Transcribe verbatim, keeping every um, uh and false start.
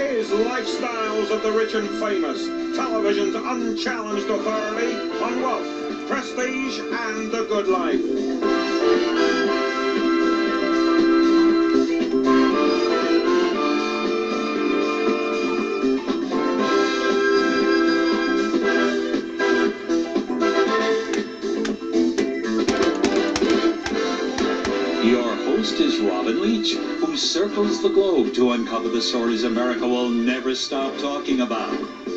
is Lifestyles of the Rich and Famous, television's unchallenged authority on wealth, prestige, and the good life. Your host is Robin Leach, who circles the globe to uncover the stories America will never stop talking about.